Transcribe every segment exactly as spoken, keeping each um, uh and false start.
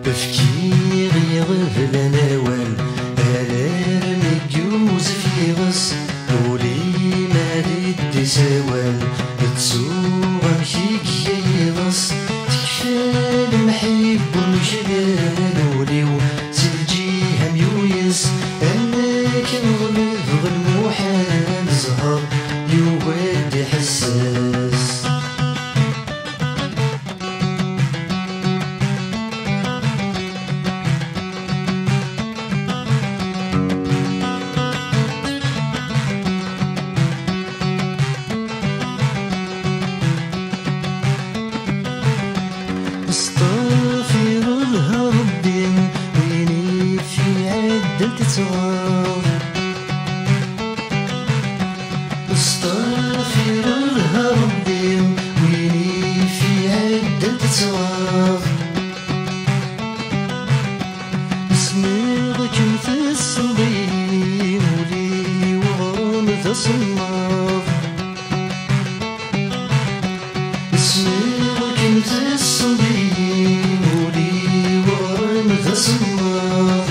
بفكيري غفل نوال ألار ميجوز في غص ولي مالد سوال تسوغ مشيك يغص تكفى المحب وشغال وليو سلجي هم يويس أنك نغلب غلموحان زهر يواد حساس استغفر الله ربي ويني في عدة صغار استغفر الله ربي ويني في عدة صغار اسمك مثل الصبي ولي وغرام ذا صناف اسمك مثل الصبي ولي وغرام ذا صناف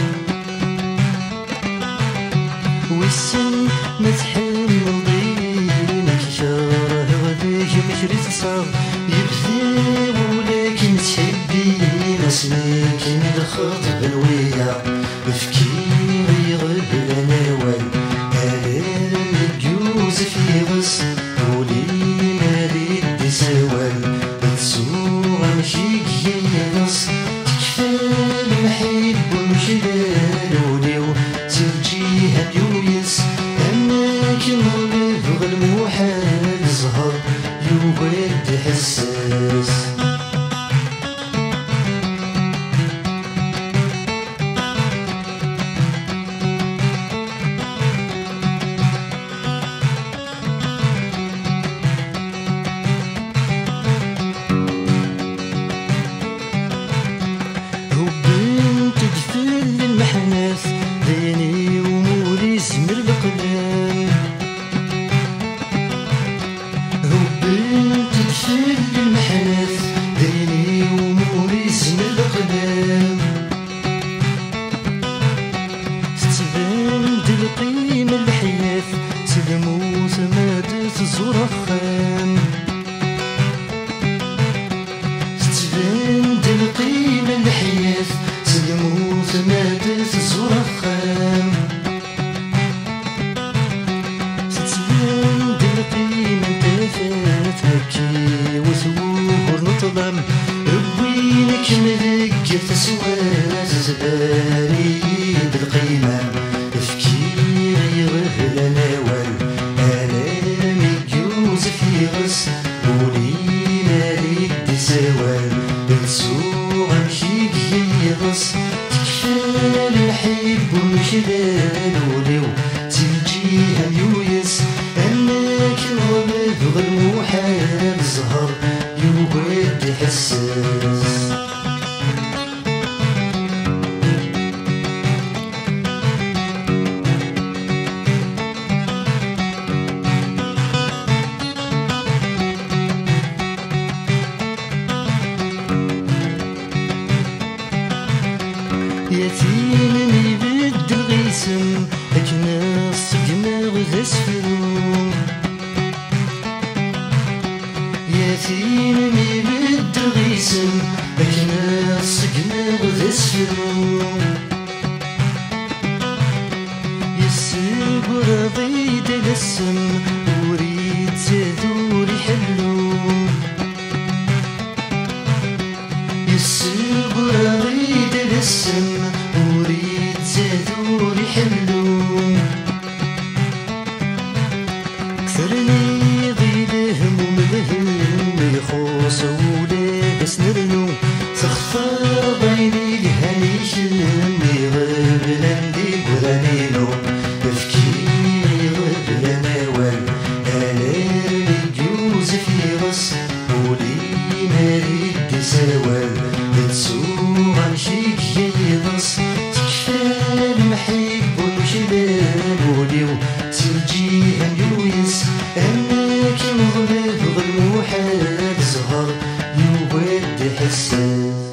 والسن متحمل ضينك شاره غداك مشري تصاب يبذي ولكن تحبين اسمك الخطب الويا بفكيري غبل نوال ألار مجوز في غص ولي مالد سوال تسوغ مشيك يغص تكفى المحب وشغال وليو ترجيها بيويس أنك نغلب غلموحان زهر يواد حساس المحناس ديني ومولي زمر القدام هبنت تدفل المحناس ديني ومولي زمر القدام تتبان القيمة الحياة تلموت مادت الزور خام تتبان القيمة الحياة تلموت مادت الزور خام تتبان القيمة انتفات هكي وثوور نطلم وينك ملك تسوات زباري بالقيمة تفكيري غفل نوال ألام يجوز في غص ولي مالد سوال بتسوغ مشيك يغص تكفى المحب وشغال وليو تلجيها ميويس أنك نغلب غلموحان زهر يواد حساس يتيم يبدل غيسم أكناس دماغ ذا سفلوم يتيم يبدل غيسم أكناس دماغ ذا سفلوم يسيب راضي دلسم وريد زادور يحلوم يسيب راضي دلسم وريد زادور يحلوم كثرني ضيلهم وملهم يخوص ولا بس نرنو تخفى بيني الهنيشم يغيب لندي قرانينو تفكيري غيب لنوال ألار يجوز في غص ولي مالد سوال تسوغ مشيك يغص تكفى المحب وشغال وليو تلجيها ميويس أنك نغلب غلموحان زهر يواد حساس